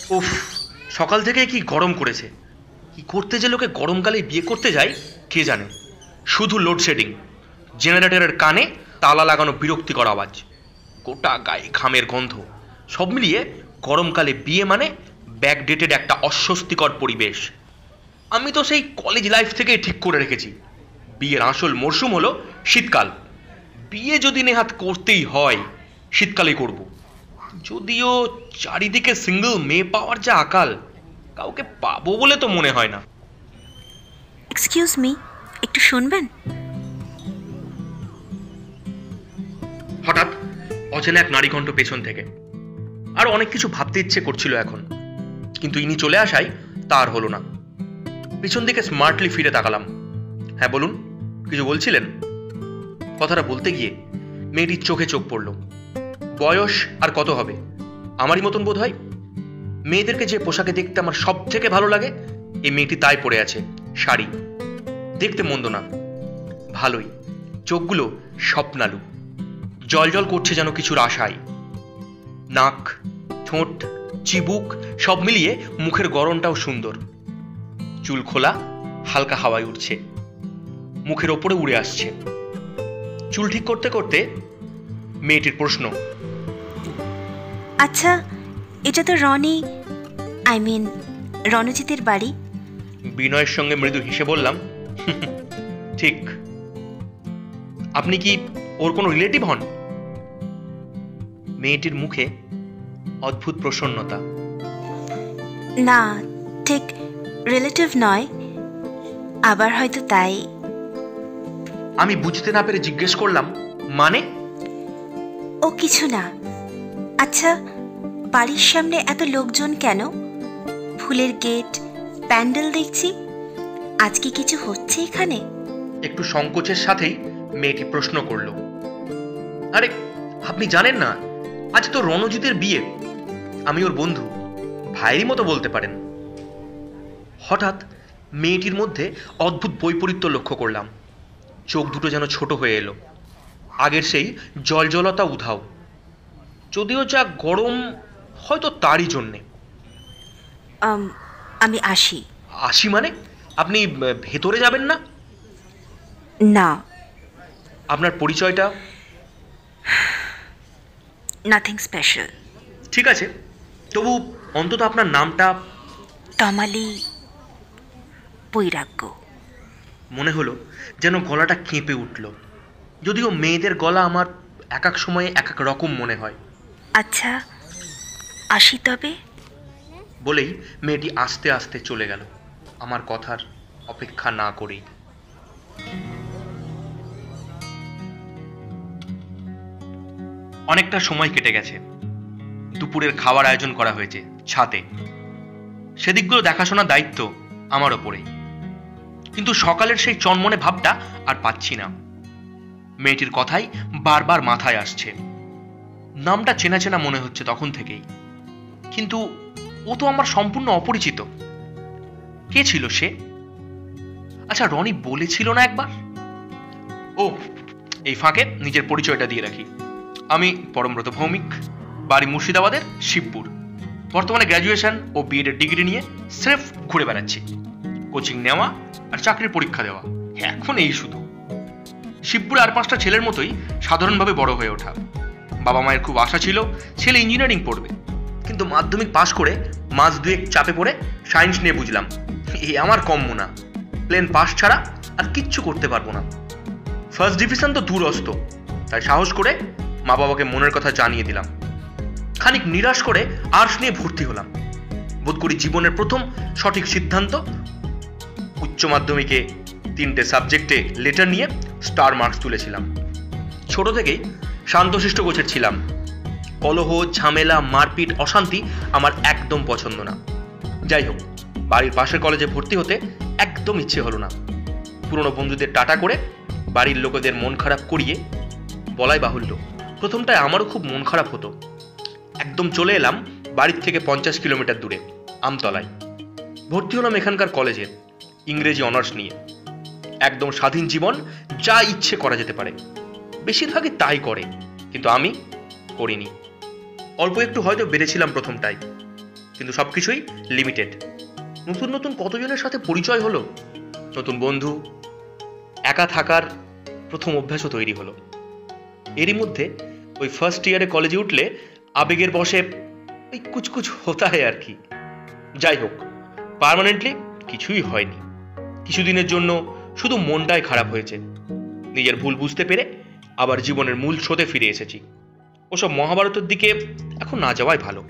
উফ, সকাল থেকে কি গরম করেছে! কি করতে যে লোকে গরমকালে বিয়ে করতে যায় কে জানে। শুধু লোডশেডিং, জেনারেটরের কানে তালা লাগানো বিরক্তিকর আওয়াজ, গোটা গায়ে ঘামের গন্ধ, সব মিলিয়ে গরমকালে বিয়ে মানে ব্যাকডেটেড একটা অস্বস্তিকর পরিবেশ। আমি তো সেই কলেজ লাইফ থেকেই ঠিক করে রেখেছি, বিয়ের আসল মরশুম হলো শীতকাল। বিয়ে যদি নেহাত করতেই হয় শীতকালেই করব। যদিও চারিদিকে সিঙ্গেল মেয়ে পাওয়ার যা আকাল, কাউকে পাবো বলে তো মনে হয় না। এক্সকিউজ মি, একটু শুনবেন? হঠাৎ অচেনা এক নারীকণ্ঠ পেছন থেকে। আর অনেক কিছু ভাবতে ইচ্ছে করছিল এখন, কিন্তু ইনি চলে আসায় তার হলো না। পিছন দিকে স্মার্টলি ফিরে তাকালাম। হ্যাঁ বলুন, কিছু বলছিলেন? কথাটা বলতে গিয়ে মেয়েটির চোখে চোখ পড়ল। বয়স আর কত হবে, আমারই মতন বোধ হয়। মেয়েদেরকে যে পোশাকে দেখতে আমার সব থেকে ভালো লাগে, এই মেয়েটি তাই পরে আছে, শাড়ি। দেখতে মন্দ না, ভালোই। চোখগুলো স্বপ্নালু, জল জল করছে যেন কিছুর আশায়। নাক, ঠোঁট, চিবুক সব মিলিয়ে মুখের গড়নটাও সুন্দর। চুল খোলা, হালকা হাওয়ায় উঠছে, মুখের ওপরে উড়ে আসছে। চুল ঠিক করতে করতে মেয়েটির প্রশ্ন, আচ্ছা, এটা তো রণজিতের বাড়ি? বিনয়ের সঙ্গে মৃদু হেসে বললাম, ঠিক। আপনি কি ওর কোনো রিলেটিভ হন? মেয়েটির মুখে অদ্ভুত প্রসন্নতা। না, ঠিক রিলেটিভ নয়, আবার হয়তো তাই। আমি বুঝতে না পেরে জিজ্ঞেস করলাম, মানে? ও কিছু না। আচ্ছা, বাড়ির সামনে এত লোকজন কেন? ফুলের গেট, প্যান্ডেল দেখছি। আজ কি কিছু হচ্ছে এখানে? একটু সংকোচের সাথেই মেয়েটি প্রশ্ন করল, আরে আপনি জানেন না, আজ তো রণজিতের বিয়ে। আমি ওর বন্ধু, ভাইয়েরই মতো বলতে পারেন। হঠাৎ মেয়েটির মধ্যে অদ্ভুত বৈপরীত্য লক্ষ্য করলাম। চোখ দুটো যেন ছোট হয়ে এলো, আগের সেই জলজলতা উধাও। যদিও যা গরম, হয়তো তারই জন্যে। আমি আসি। আসি মানে? আপনি ভেতরে যাবেন না? না। আপনার পরিচয়টা? Nothing special. ঠিক আছে, তবু অন্তত আপনার নামটা? তমালি বৈরাগ্য। মনে হলো যেন গলাটা কেঁপে উঠল। যদিও মেয়েদের গলা আমার এক এক সময়ে এক এক রকম মনে হয়। আচ্ছা, আসি তবে? বলেই মেয়েটি আস্তে আস্তে চলে গেল, আমার কথার অপেক্ষা না করেই। অনেকটা সময় কেটে গেছে। দুপুরের খাবার আয়োজন করা হয়েছে ছাদে। সেদিকগুলো দেখাশোনার দায়িত্ব আমার ওপরেই। কিন্তু সকালের সেই চনমনে ভাবটা আর পাচ্ছি না। মেয়েটির কথাই বারবার মাথায় আসছে। নামটা চেনা চেনা মনে হচ্ছে তখন থেকেই, কিন্তু ও তো আমার সম্পূর্ণ অপরিচিত। কে ছিল সে? আচ্ছা, রনি বলেছিল না একবার? ও, এই ফাঁকে নিজের পরিচয়টা দিয়ে রাখি। আমি পরমব্রত ভৌমিক, বাড়ি মুর্শিদাবাদের শিবপুর। বর্তমানে গ্র্যাজুয়েশন ও বিএড এর ডিগ্রি নিয়ে স্রেফ ঘুরে বেড়াচ্ছি, কোচিং নেওয়া আর চাকরির পরীক্ষা দেওয়া, এখন এই শুধু। শিবপুরে আর 5টা ছেলের মতোই সাধারণভাবে বড় হয়ে ওঠা। বাবা মায়ের খুব আশা ছিল ছেলে ইঞ্জিনিয়ারিং পড়বে, কিন্তু মাধ্যমিক পাশ করে মাস দুয়েক চাপে পড়ে সায়েন্স নিয়ে বুঝলাম এই আমার কম্য না। প্লেন পাস ছাড়া আর কিচ্ছু করতে পারবো না। ফার্স্ট ডিভিশন তো দূরস্থ, তাই সাহস করে মা বাবাকে মনের কথা জানিয়ে দিলাম। খানিক নিরাশ করে আর্টস নিয়ে ভর্তি হলাম। বোধ করি জীবনের প্রথম সঠিক সিদ্ধান্ত। উচ্চ মাধ্যমিকে 3টে সাবজেক্টে লেটার নিয়ে স্টার মার্কস তুলেছিলাম। ছোট থেকেই শান্তশিষ্ট গোছের ছিলাম। কলহ, ঝামেলা, মারপিট, অশান্তি আমার একদম পছন্দ না। যাই হোক, বাড়ির পাশের কলেজে ভর্তি হতে একদম ইচ্ছে হলো না। পুরনো বন্ধুদের টাটা করে বাড়ির লোকেদের মন খারাপ করিয়ে, বলাই বাহুল্য প্রথমটায় আমারও খুব মন খারাপ হতো। একদম চলে এলাম বাড়ির থেকে 50 কিলোমিটার দূরে আমতলায়। ভর্তি হলাম এখানকার কলেজে, ইংরেজি অনার্স নিয়ে। একদম স্বাধীন জীবন, যা ইচ্ছে করা যেতে পারে। বেশিরভাগই তাই করে, কিন্তু আমি করিনি। অল্প একটু হয়তো বেড়েছিলাম প্রথমটাই, কিন্তু সব কিছুই লিমিটেড। নতুন নতুন কতজনের সাথে পরিচয় হলো, নতুন বন্ধু, একা থাকার প্রথম অভ্যাসও তৈরি হলো। এরই মধ্যে ওই ফার্স্ট ইয়ারে কলেজে উঠলে আবেগের বশে ওই কুচকুচ হতা হয় আর কি। যাই হোক, পার্মানেন্টলি কিছুই হয়নি। কিছুদিনের জন্য শুধু মনটাই খারাপ হয়েছে। নিজের ভুল বুঝতে পেরে আবার জীবনের মূল স্রোতে ফিরে এসেছি। ওসব মহাভারতের দিকে এখন না যাওয়াই ভালো।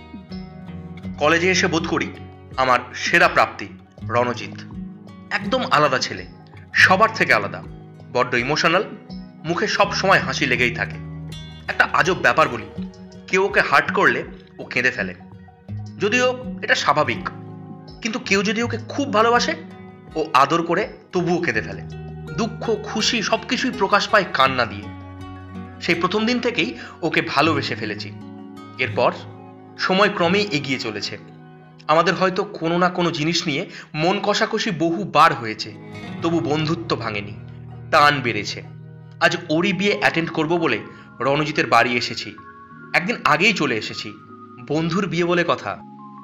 কলেজে এসে বোধ করি আমার সেরা প্রাপ্তি রণজিৎ। একদম আলাদা ছেলে, সবার থেকে আলাদা, বড্ড ইমোশনাল, মুখে সব সময় হাসি লেগেই থাকে। একটা আজব ব্যাপার বলি, কেউ ওকে হার্ট করলে ও কেঁদে ফেলে, যদিও এটা স্বাভাবিক। কিন্তু কেউ যদি ওকে খুব ভালোবাসে, ও আদর করে তবুও কেঁদে ফেলে। দুঃখ, খুশি সবকিছুই প্রকাশ পায় কান্না দিয়ে। সেই প্রথম দিন থেকেই ওকে ভালোবেসে ফেলেছি। এরপর সময় ক্রমেই এগিয়ে চলেছে। আমাদের হয়তো কোনো না কোনো জিনিস নিয়ে মন কষাকষি বহুবার হয়েছে, তবু বন্ধুত্ব ভাঙেনি, টান বেড়েছে। আজ ওরই বিয়ে অ্যাটেন্ড করব বলে রণজিতের বাড়ি এসেছি। একদিন আগেই চলে এসেছি, বন্ধুর বিয়ে বলে কথা।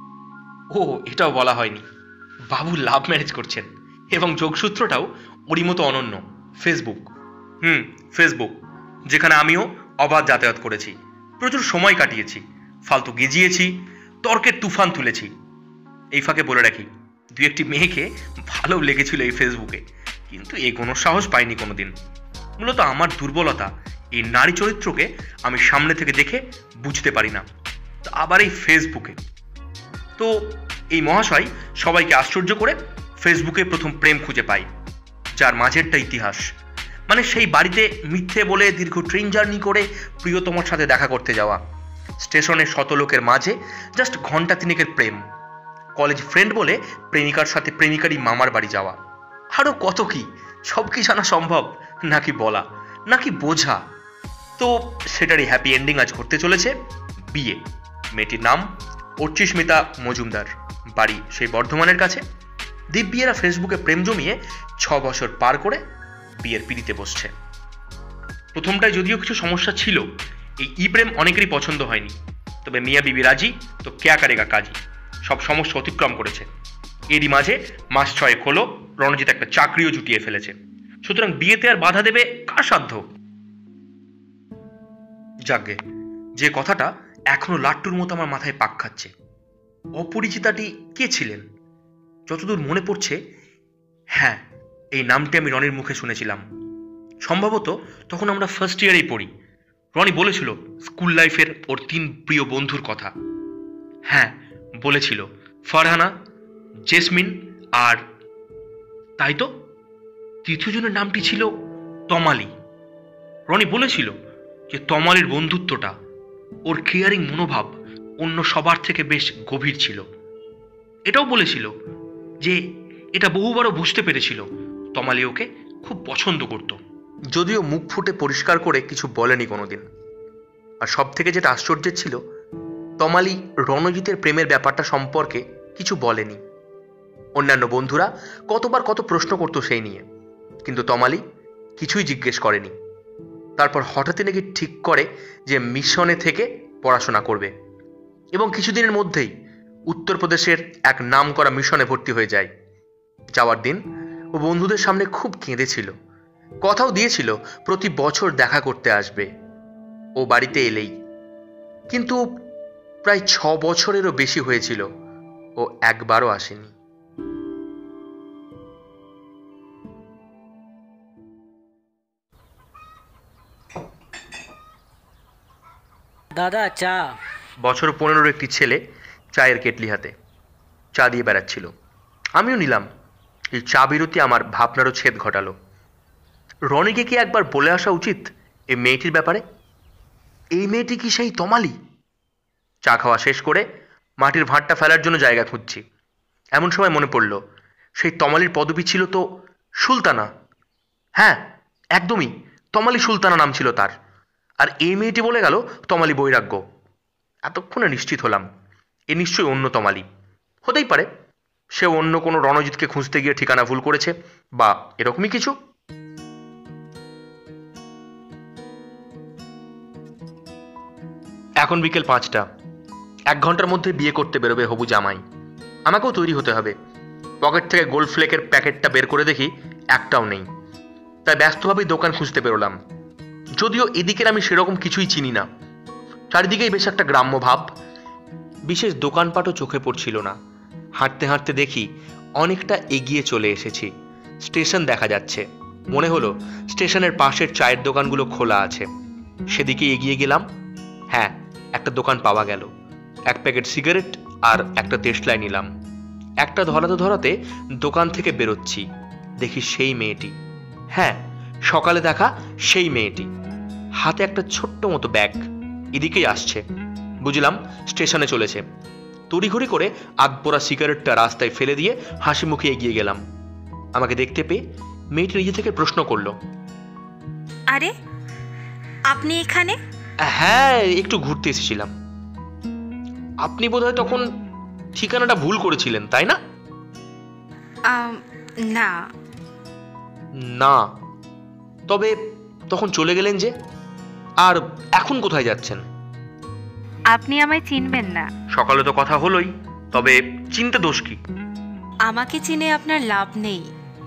ও, এটাও বলা হয়নি, বাবু লাভ ম্যারেজ করছেন, এবং যোগসূত্রটাও ওরই মতো অনন্য, ফেসবুক। ফেসবুক, যেখানে আমিও অবাধ যাতায়াত করেছি, প্রচুর সময় কাটিয়েছি, ফালতু গেজিয়েছি, তর্কের তুফান তুলেছি। এই ফাঁকে বলে রাখি, দু একটি মেয়েকে ভালো লেগেছিল এই ফেসবুকে, কিন্তু এগোনোর সাহস পাইনি কোনোদিন। মূলত আমার দুর্বলতা, এই নারী চরিত্রকে আমি সামনে থেকে দেখে বুঝতে পারি না, আবার এই ফেসবুকে। তো এই মহাশয় সবাইকে আশ্চর্য করে ফেসবুকে প্রথম প্রেম খুঁজে পাই, যার মাঝেরটা ইতিহাস। মানে সেই বাড়িতে মিথ্যে বলে দীর্ঘ ট্রেন জার্নি করে প্রিয়তমার সাথে দেখা করতে যাওয়া, স্টেশনে শত লোকের মাঝে জাস্ট ঘন্টা তিনেকের প্রেম, কলেজ ফ্রেন্ড বলে প্রেমিকার সাথে প্রেমিকারই মামার বাড়ি যাওয়া, আরও কত কি। সব কি জানা সম্ভব, নাকি বলা, নাকি বোঝা? তো সেটারই হ্যাপি এন্ডিং আজ ঘটতে চলেছে, বিয়ে। মেয়েটির নাম অর্চিস্মিতা মজুমদার, বাড়ি সেই বর্ধমানের কাছে। দিব্যিয়েরা ফেসবুকে প্রেম জমিয়ে 6 বছর পার করে বিয়ের পিড়িতে বসছে। প্রথমটায় যদিও কিছু সমস্যা ছিল, এই প্রেম অনেকেরই পছন্দ হয়নি, তবে মিয়া বিবি রাজি তো কেয়া কারেগা কাজী, সব সমস্যা অতিক্রম করেছে। এরই মাঝে মাস 6 হলো রণজিৎ একটা চাকরিও জুটিয়ে ফেলেছে, সুতরাং বিয়েতে আর বাধা দেবে কার সাধ্য? যাকে যে কথাটা এখনো লাট্টুর মতো আমার মাথায় পাক খাচ্ছে, অপরিচিতাটি কে ছিলেন? যতদূর মনে পড়ছে, হ্যাঁ, এই নামটি আমি রনির মুখে শুনেছিলাম। সম্ভবত তখন আমরা ফার্স্ট ইয়ারেই পড়ি। রনি বলেছিল স্কুল লাইফের ওর 3 প্রিয় বন্ধুর কথা। হ্যাঁ, বলেছিল ফারহানা, জেসমিন, আর তাই তো তৃতীয় জনের নামটি ছিল তমালি। রনি বলেছিল যে তমালির বন্ধুত্বটা, ওর কেয়ারিং মনোভাব অন্য সবার থেকে বেশ গভীর ছিল। এটাও বলেছিল যে এটা বহুবারও বুঝতে পেরেছিল তমালি ওকে খুব পছন্দ করত, যদিও মুখ ফুটে পরিষ্কার করে কিছু বলেনি কোনোদিন। আর সব থেকে যেটা আশ্চর্যের ছিল, তমালি রণজিতের প্রেমের ব্যাপারটা সম্পর্কে কিছু বলেনি। অন্যান্য বন্ধুরা কতবার কত প্রশ্ন করতো সেই নিয়ে, কিন্তু তমালি কিছুই জিজ্ঞেস করেনি। তারপর হঠাৎই নাকি ঠিক করে যে মিশনে থেকে পড়াশোনা করবে, এবং কিছুদিনের মধ্যেই উত্তরপ্রদেশের এক নামকরা মিশনে ভর্তি হয়ে যায়। যাওয়ার দিন ও বন্ধুদের সামনে খুব কেঁদেছিল, কথাও দিয়েছিল প্রতি বছর দেখা করতে আসবে ও বাড়িতে এলেই। কিন্তু প্রায় 6 বছরেরও বেশি হয়েছিল ও একবারও আসেনি। দাদা চা। বছর 15-র একটি ছেলে চায়ের কেটলি হাতে চা দিয়ে বেড়াচ্ছিল, আমিও নিলাম। এই চা বিরতি আমার ভাবনারও ছেদ ঘটালো। রনিকে কি একবার বলে আসা উচিত এই মেয়েটির ব্যাপারে? এই মেয়েটি কি সেই তমালি? চা খাওয়া শেষ করে মাটির ভাঁড়টা ফেলার জন্য জায়গা খুঁজছি, এমন সময় মনে পড়ল সেই তমালির পদবি ছিল তো সুলতানা। হ্যাঁ, একদমই, তমালি সুলতানা নাম ছিল তার। আর এই মেয়েটি বলে গেল তমালি বৈরাগ্য। এতক্ষণে নিশ্চিত হলাম এ নিশ্চয়ই অন্য তমালি হতেই পারে। সে অন্য কোনো রণজিৎকে খুঁজতে গিয়ে ঠিকানা ভুল করেছে, বা এরকমই কিছু। এখন বিকেল 5টা। 1 ঘন্টার মধ্যে বিয়ে করতে বেরোবে হবু জামাই। আমাকেও তৈরি হতে হবে। পকেট থেকে গোল্ড ফ্লেকের প্যাকেটটা বের করে দেখি একটাও নেই। তাই ব্যস্তভাবেই দোকান খুঁজতে বেরোলাম। যদিও এদিকের আমি সেরকম কিছুই চিনি না। চারিদিকেই বেশ একটা গ্রাম্য ভাব। বিশেষ দোকানপাটও চোখে পড়ছিল না। হাঁটতে হাঁটতে দেখি অনেকটা এগিয়ে চলে এসেছি। স্টেশন দেখা যাচ্ছে। মনে হলো স্টেশনের পাশের চায়ের দোকানগুলো খোলা আছে। সেদিকে এগিয়ে গেলাম। হ্যাঁ, একটা দোকান পাওয়া গেল। 1 প্যাকেট সিগারেট আর একটা দেশলাই নিলাম। একটা ধরাতে ধরাতে দোকান থেকে বেরোচ্ছি। দেখি সেই মেয়েটি। হ্যাঁ, সকালে দেখা সেই মেয়েটি। হাতে একটা ছোট্ট মতো ব্যাগ। এদিকেই আসছে। বুঝলাম স্টেশনে চলেছে। তড়িঘড়ি করে আধপোড়া সিগারেটটা রাস্তায় ফেলে দিয়ে হাসি মুখে এগিয়ে গেলাম। আমাকে দেখতে পেয়ে মেয়েটি নিজে থেকে প্রশ্ন করলো, আরে আপনি এখানে? হ্যাঁ, একটু ঘুরতে এসেছিলাম। আপনি বোধহয় তখন ঠিকানাটা ভুল করেছিলেন, তাই না? না। না, তবে তখন চলে গেলেন যে। আর এখন কোথায় যাচ্ছেন? আপনি আমায় চিনবেন না। সকালে তো কথা হলোই, তবে চিনতে দোষ কি? আমাকে চিনে আপনার লাভ নেই।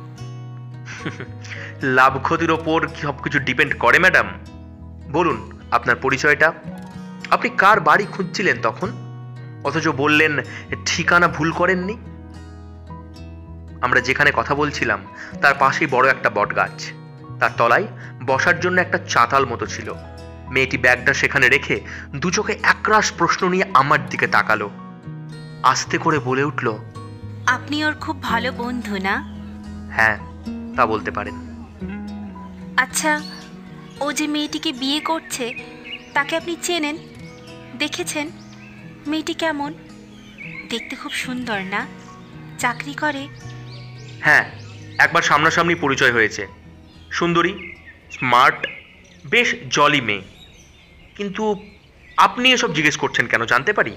লাভ ক্ষতির ওপর সবকিছু ডিপেন্ড করে ম্যাডাম। বলুন আপনার পরিচয়টা। আপনি কার বাড়ি খুঁজছিলেন তখন, অথচ বললেন ঠিকানা ভুল করেননি? আমরা যেখানে কথা বলছিলাম তার পাশেই বড় একটা বটগাছ। তার তলায় বসার জন্য একটা চাতাল মতো ছিল। মেয়েটি ব্যাগটা সেখানে রেখে দু চোখে একরাশ প্রশ্ন নিয়ে আমার দিকে তাকালো। আস্তে করে বলে উঠল, আপনি ওর খুব ভালো বন্ধু না? হ্যাঁ, তা বলতে পারেন। আচ্ছা, ও যে মেয়েটিকে বিয়ে করছে তাকে আপনি চেনেন? দেখেছেন? মেয়েটি কেমন? দেখতে খুব সুন্দর না? চাকরি করে? হ্যাঁ, একবার সামনাসামনি পরিচয় হয়েছে। সুন্দরী, স্মার্ট, বেশ জলি মেয়ে। কিন্তু আপনি এসব জিজ্ঞেস করছেন কেন জানতে পারি?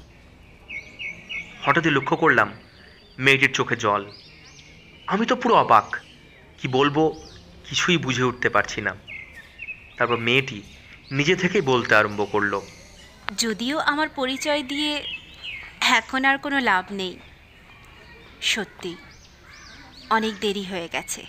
হঠাৎই লক্ষ্য করলাম মেয়েটির চোখে জল। আমি তো পুরো অবাক। কি বলবো কিছুই বুঝে উঠতে পারছি না। তারপর মেয়েটি নিজে থেকেই বলতে আরম্ভ করলো, যদিও আমার পরিচয় দিয়ে এখন আর কোনো লাভ নেই। সত্যি অনেক দেরি হয়ে গেছে।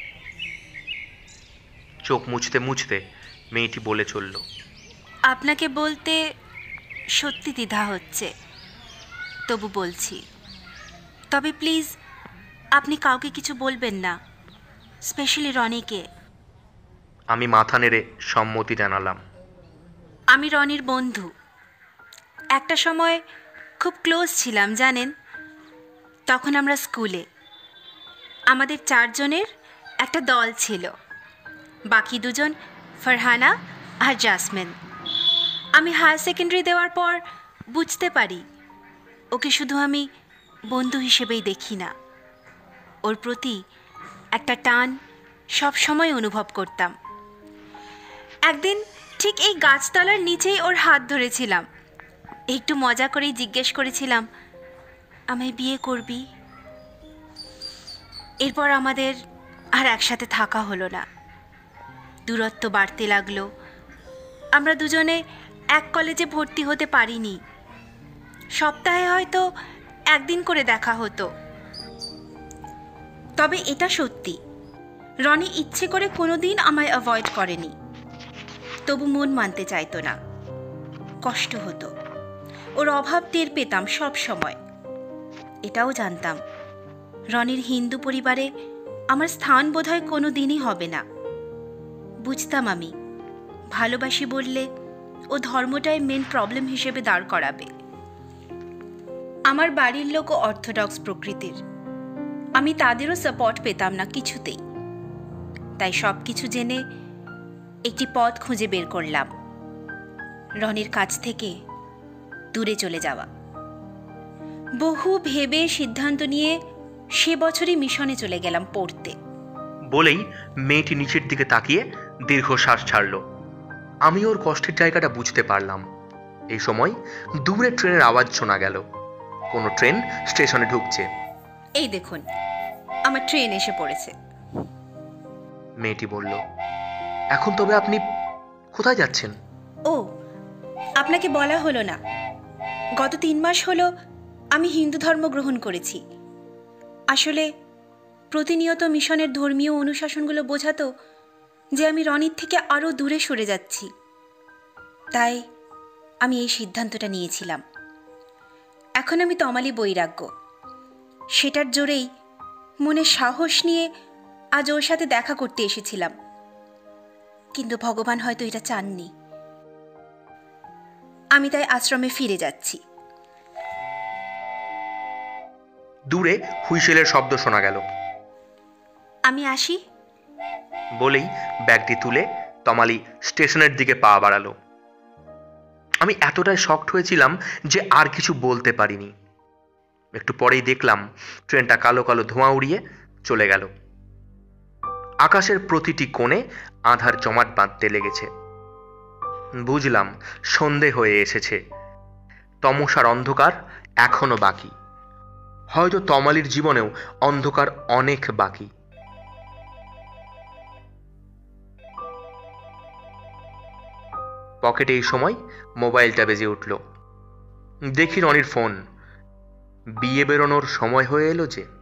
চোখ মুছতে মুছতে মেয়েটি বলে চলল, আপনাকে বলতে সত্যি দ্বিধা হচ্ছে, তবু বলছি। তবে প্লিজ আপনি কাউকে কিছু বলবেন না, স্পেশালি রনিকে। আমি মাথা নেড়ে সম্মতি জানালাম। আমি রনির বন্ধু। একটা সময় খুব ক্লোজ ছিলাম জানেন। তখন আমরা স্কুলে, আমাদের 4 জনের একটা দল ছিল। বাকি 2 জন ফারহানা আর জাসমিন। আমি হায়ার সেকেন্ডারি দেওয়ার পর বুঝতে পারি ওকে শুধু আমি বন্ধু হিসেবেই দেখি না, ওর প্রতি একটা টান সব সময় অনুভব করতাম। একদিন ঠিক এই গাছতলার নিচেই ওর হাত ধরেছিলাম। একটু মজা করেই জিজ্ঞেস করেছিলাম, আমায় বিয়ে করবি? এরপর আমাদের আর একসাথে থাকা হলো না। দূরত্ব বাড়তে লাগলো। আমরা দুজনে এক কলেজে ভর্তি হতে পারিনি। সপ্তাহে হয়তো একদিন করে দেখা হতো। তবে এটা সত্যি, রনি ইচ্ছে করে কোনোদিন আমায় অ্যাভয়েড করেনি। তবু মন মানতে চাইতো না। কষ্ট হতো। ওর অভাব টের পেতাম সব সময়। এটাও জানতাম রনির হিন্দু পরিবারে আমার স্থান বোধহয় কোনো দিনই হবে না। বুঝতাম আমি ভালোবাসি বললে ও ধর্মটাই মেন প্রবলেম হিসেবে দাঁড় করাবে। আমার বাড়ির লোকও অর্থোডক্স প্রকৃতির। আমি তাদেরও সাপোর্ট পেতাম না কিছুতেই। তাই সব কিছু জেনে একটি পথ খুঁজে বের করলাম, রনির কাছ থেকে দূরে চলে যাওয়া। বহু ভেবে সিদ্ধান্ত নিয়ে সে বছরই মিশনে চলে গেলাম পড়তে। বলেই মেয়েটি নিচের দিকে তাকিয়ে দীর্ঘশ্বাস ছাড়ল। আমি ওর কষ্টের জায়গাটা বুঝতে পারলাম। এই সময় দূরে ট্রেনের আওয়াজ শোনা গেল। কোনো ট্রেন স্টেশনে ঢুকছে। এই দেখুন, আমার ট্রেন এসে পড়েছে। মেয়েটি বলল, এখন তবে আপনি কোথায় যাচ্ছেন? ও, আপনাকে বলা হলো না। গত 3 মাস হলো আমি হিন্দু ধর্ম গ্রহণ করেছি। আসলে প্রতিনিয়ত মিশনের ধর্মীয় অনুশাসনগুলো বোঝাতো যে আমি রনির থেকে আরও দূরে সরে যাচ্ছি। তাই আমি এই সিদ্ধান্তটা নিয়েছিলাম। এখন আমি তমালি বৈরাগ্য, সেটার জোরেই মনে সাহস নিয়ে আজ ওর সাথে দেখা করতে এসেছিলাম। কিন্তু ভগবান হয়তো এটা চাননি। আমি তাই আশ্রমে ফিরে যাচ্ছি। দূরে হুইসেলের শব্দ শোনা গেল। আমি আসি বলেই ব্যাগটি তুলে তমালি স্টেশনের দিকে পা বাড়ালো। আমি এতটাই শকড হয়েছিলাম যে আর কিছু বলতে পারিনি। একটু পরেই দেখলাম ট্রেনটা কালো কালো ধোঁয়া উড়িয়ে চলে গেল। আকাশের প্রতিটি কোণে আধার জমাট বাঁধতে লেগেছে। বুঝলাম সন্ধে হয়ে এসেছে। তমসার অন্ধকার এখনো বাকি। হয়তো তমালির জীবনেও অন্ধকার অনেক বাকি। পকেটে এই সময় মোবাইলটা বেজে উঠল। দেখি রনির ফোন। বিয়ে বেরোনোর সময় হয়ে এলো যে।